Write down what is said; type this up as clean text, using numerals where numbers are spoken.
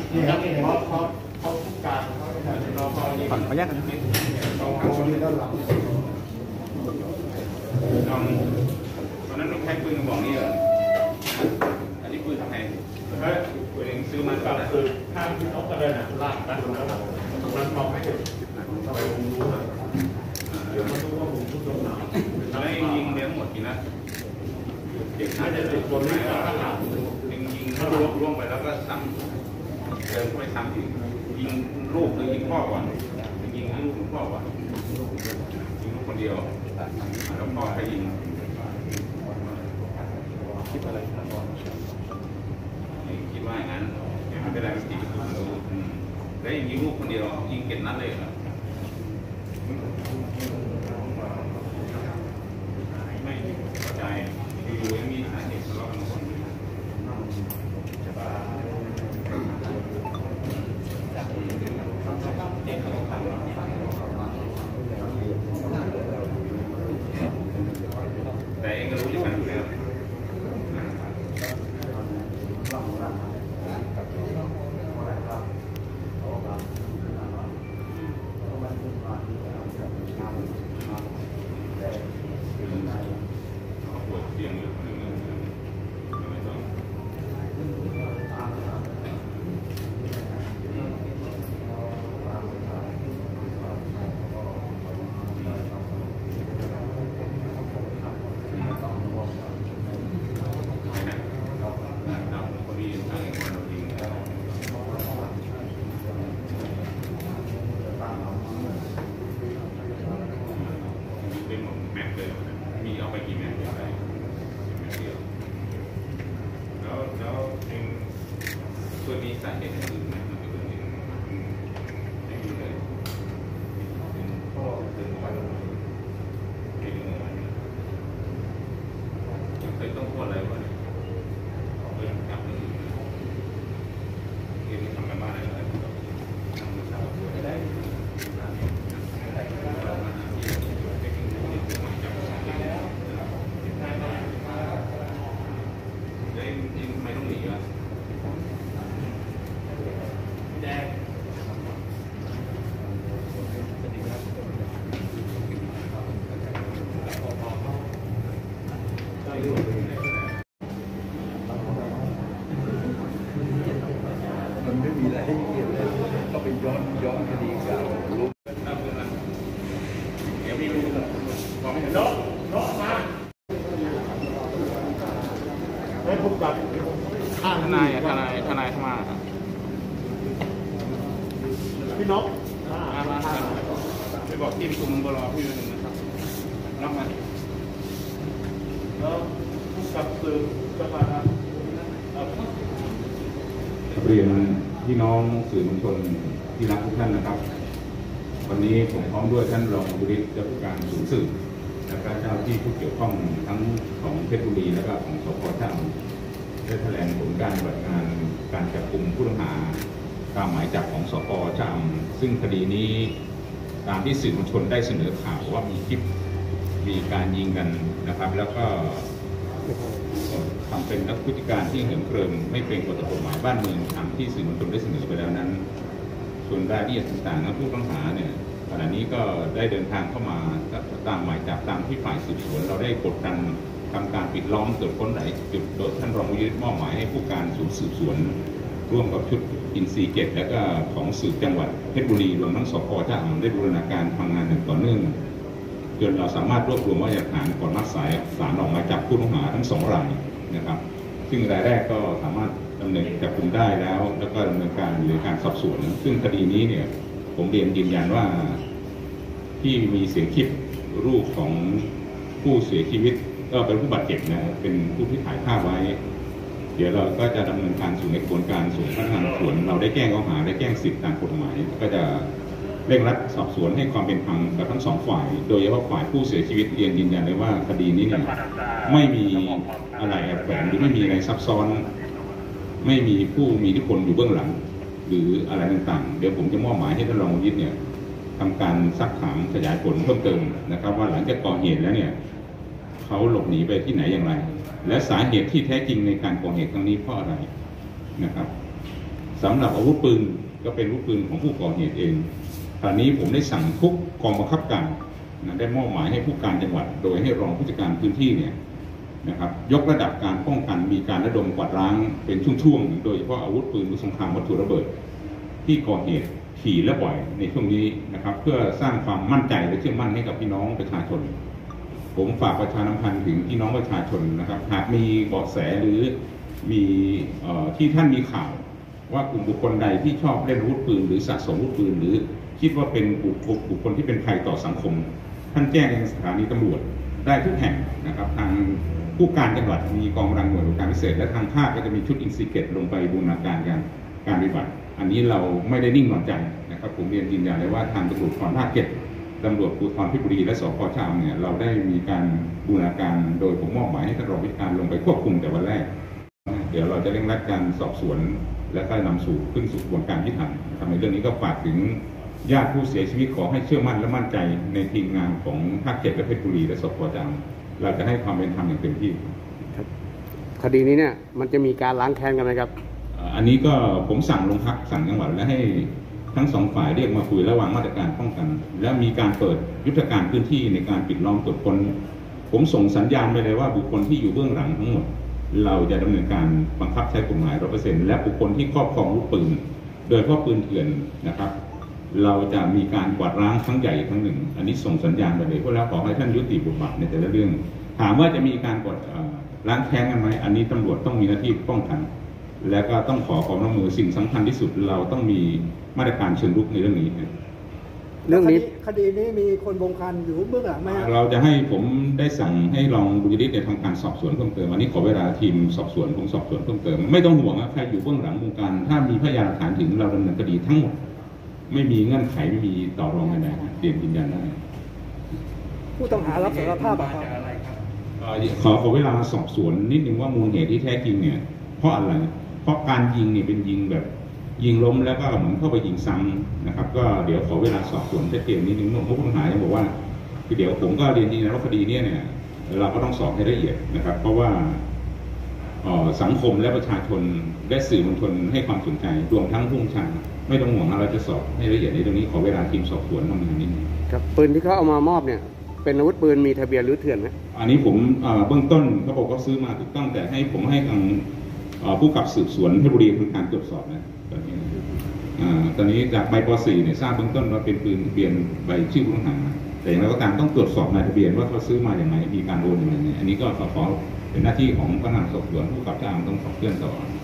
นี่ครับเขาผู้การเราพอดีขออนุญาตกันตอนนั้นเราใช้ปืนกระบอกนี้เหรออันนี้ปืนทำไงปืนเองซื้อมาก็คือข้ามนกกระเด็นลากไปตรงนั้นตรงนั้นมองไม่เห็นทำไมผมรู้นะเดี๋ยวมันรู้ว่าผมพูดตรงไหนแล้วยิงเลี้ยงหมดกี่นัดเด็กน่าจะเป็นคนที่ยิงถ้าล่วงไปแล้วก็ซ้ำเดินไปซ้ำอีกยิงลูกหรือยิงพ่อก่อนยิงลูกหรือพ่อก่อนยิงลูกคนเดียวแล้วพ่อไปยิงคิดอะไรคิดว่าอย่างนั้นไม่เป็นไรไม่ติดแล้วยิงลูกคนเดียวยิงเก็บนัดเลยเหรอไม่เข้าใจอยู่ๆยังมีสาเหตุทะเลาะกันคนแต่เองก็รู้อยู่กันอยู่แล้วมีเอาไปกี่แม็กซ์อะไรแล้วเองตัวนี้สาเหตุอื่นไหมมันเป็นเองไม่มีเลยเป็นพ่อเป็นวันเป็นวันยังเคยต้องพูดอะไรวะเนี่ยเคยจับเลยเองทำกันบ้านอะไรทำมือเช้าได้ไม่ต้องหนีอ่ะแดงมันไม่มีอะไรให้เกียรติเลยก็ไปย้อนคดีเก่ารู้เดี๋ยวพี่รู้บอกไม่เห็นนกมาให้ผู้การทนายเข้ามาพี่นกไปบอกที่ประชุมบลพี่นึงนะครับรับมาแล้วผู้กับสื่อจะมาเรียนพี่น้องสื่อมวลชนที่รักทุกท่านนะครับวันนี้ผมพร้อมด้วยท่านรองบุริศเจ้าผู้การศูนย์สืบและก็เจ้าที่ผู้เกี่ยวข้องทั้งของเพชรบุรีและก็ของสพท่าได้แถลงผลการปฏิบัติงานการจับกุมผู้ต้องหาตามหมายจับของสพชะอำซึ่งคดีนี้ตามที่สื่อมวลชนได้เสนอข่าวว่ามีคลิปมีการยิงกันนะครับแล้วก็ทำเป็นนักพฤติการที่เหิมเกริมไม่เป็นกฎหมายบ้านเมืองตามที่สื่อมวลชนได้เสนอไปแล้วนั้นส่วนรายละเอียดต่างๆผู้ต้องหาเนี่ยขณะนี้ก็ได้เดินทางเข้ามาตามหมายจับตามที่ฝ่ายสืบสวนเราได้กดดันทำการปิดล้อมตรวจค้นหลายจุดโดยท่านรองผู้ยึดมอบหมายให้ผู้การศูนย์สืบสวนร่วมกับชุดอินทรีย์เกตและก็ของสืบจังหวัดเพชรบุรีรวมทั้งสพท่าอ่างได้บูรณาการทำงานอย่างต่อเนื่องจนเราสามารถรวบรวมพยานหลักฐานก่อนนัดสายศาลออกหมายจับผู้ต้องหาทั้ง2 รายนะครับซึ่งรายแรกก็สามารถดำเนินจับกุมได้แล้วก็ดำเนินการหรือการสอบสวนซึ่งคดีนี้เนี่ยผมเรียนยืนยันว่าที่มีเสียงคลิปรูปของผู้เสียชีวิตก็เป็นผู้บาดเจ็บนะเป็นผู้ที่ถ่ายภาพไว้เดี๋ยวเราก็จะดำเนินการสู่ในกระบวนการสู่พนักงานสอบสวนเราได้แจ้งข้อหาได้แจ้งสิทธิตามกฎหมายก็จะเร่งรัดสอบสวนให้ความเป็นธรรมกับทั้ง2 ฝ่ายโดยเฉพาะฝ่ายผู้เสียชีวิตเรียนยืนยันเลยว่าคดีนี้เนี่ยไม่มีอะไรแอบแฝงหรือไม่มีอะไรซับซ้อนไม่มีผู้มีอิทธิพลอยู่เบื้องหลังหรืออะไรต่างๆเดี๋ยวผมจะมอบหมายให้ท่านรองวิทย์เนี่ยทำการซักถามขยายผลเพิ่มเติมนะครับว่าหลังจากก่อเหตุแล้วเนี่ยเขาหลบหนีไปที่ไหนอย่างไรและสาเหตุที่แท้จริงในการก่อเหตุครั้งนี้เพราะอะไรนะครับสำหรับอาวุธปืนก็เป็นอาวุธปืนของผู้ก่อเหตุเองคราวนี้ผมได้สั่งทุกกองบังคับการได้มอบหมายให้ผู้การจังหวัดโดยให้รองผู้จัดการพื้นที่เนี่ยนะครับยกระดับการป้องกันมีการระดมกวาดล้างเป็นช่วงๆโดยเฉพาะอาวุธปืนสงครามวัตถุระเบิดที่ก่อเหตุถี่และบ่อยในช่วงนี้นะครับเพื่อสร้างความมั่นใจและเชื่อมั่นให้กับพี่น้องประชาชนผมฝากประชาสัมพันธ์ถึงพี่น้องประชาชนนะครับหากมีเบาะแสหรือมีที่ท่านมีข่าวว่ากลุ่มบุคคลใดที่ชอบเล่นอาวุธปืนหรือสะสมอาวุธปืนหรือคิดว่าเป็นบุคคลที่เป็นภัยต่อสังคมท่านแจ้งในสถานีตำรวจได้ทุกแห่งนะครับทางผู้การจังหวัดมีกองกำลังหน่วยบริการพิเศษและทางภาคก็จะมีชุดอินซิเกตลงไปบูรณาการการปฏิบัติอันนี้เราไม่ได้นิ่งนอนใจนะครับผมเรียนยืนยันเลยว่าทางตำรวจภูธรภาค 7ตำรวจภูธรเพชรบุรีและสพ.ชะอำเนี่ยเราได้มีการบูรณาการโดยผมมอบหมายให้ท่านรองผู้การลงไปควบคุมแต่วันแรกเดี๋ยวเราจะเร่งรัดการสอบสวนและก็นำขึ้นสู่กระบวนการยุติธรรมทำในเรื่องนี้ก็ฝากถึงญาติผู้เสียชีวิตขอให้เชื่อมั่นและมั่นใจในทีมงานของภาค 7และเพชรบุรีและสพ.ชะอำเราจะให้ความเป็นธรรมอย่างเต็มที่คดีนี้เนี่ยมันจะมีการล้างแค้นกันไหมครับอันนี้ก็ผมสั่งโรงพักสั่งจังหวัดและให้ทั้งสองฝ่ายเรียกมาคุยและวางมาตรการป้องกันและมีการเปิดยุทธการพื้นที่ในการปิดล้อมตรวจค้นผมส่งสัญญาณไปเลยว่าบุคคลที่อยู่เบื้องหลังทั้งหมดเราจะดำเนินการบังคับใช้กฎหมาย 100% และบุคคลที่ครอบครองอาวุธปืนโดยเฉพาะปืนเถื่อนนะครับเราจะมีการกวาดล้างครั้งใหญ่ครั้งหนึ่งอันนี้ส่งสัญญาณไปเลยเพราะแล้วขอให้ท่านยุติบทบาทในแต่ละเรื่องถามว่าจะมีการกดล้างแค้นกันไหมอันนี้ตำรวจต้องมีหน้าที่ป้องกันและก็ต้องขอความร่วมมือสิ่งสำคัญที่สุดเราต้องมีมาตรการเชิงรุกในเรื่องนี้คดีนี้มีคนบงการอยู่เบื้องหลังไหมเราจะให้ผมได้สั่งให้รองบุญยฤทธิ์ในทางการสอบสวนเพิ่มเติมอันนี้ขอเวลาทีมสอบสวนผมสอบสวนเพิ่มเติมไม่ต้องห่วงนะใครอยู่เบื้องหลังบงการถ้ามีพยานหลักฐานถึงเราดำเนินคดีทั้งหมดไม่มีเงื่อนไขไม่มีต่อรองอะไรเรียนยืนยันได้ผู้ต้องหารับสารภาพครับขอเวลาสอบสวนนิดนึงว่ามูลเหตุที่แท้จริงเนี่ยเพราะอะไรเพราะการยิงเนี่ยเป็นยิงแบบยิงล้มแล้วก็เหมือนเข้าไปยิงซ้ำนะครับก็เดี๋ยวขอเวลาสอบสวนชัดเจนนิดนึงเมื่อผู้ต้องหาจะบอกว่าคือเดี๋ยวผมก็เรียนจริงนะว่าคดีนี้เนี่ยเราก็ต้องสอบให้ละเอียดนะครับเพราะว่าสังคมและประชาชนและสื่อมวลชนให้ความสนใจรวมทั้งผู้บัญชาไม่ต้องห่วงเราจะสอบให้ละเอียดในตรงนี้ขอเวลาทีมสอบสวนทำงานนิดนึงครับปืนที่เขาเอามามอบเนี่ยเป็นอาวุธปืนมีทะเบียนหรือเถื่อนไหมอันนี้ผมเบื้องต้นเขาบอกว่าซื้อมาถูกต้องแต่ให้ผมให้ทางผู้กับสืบสวนเพชรบุรีทำการตรวจสอบนะตอนนี้จากใบป .4 เนี่ยทราบเบื้องต้นว่าเป็นปืนทะเบียนใบชื่อผู้ต้องหาแต่อย่างไรก็ตามต้องตรวจสอบนายทะเบียนว่าเขาซื้อมาอย่างไรมีการโอนอย่างไรอันนี้ก็ขอเป็นหน้าที่ของพนักงานสอบสวนผู้กับจ้างต้องสอบเรื่องต่อ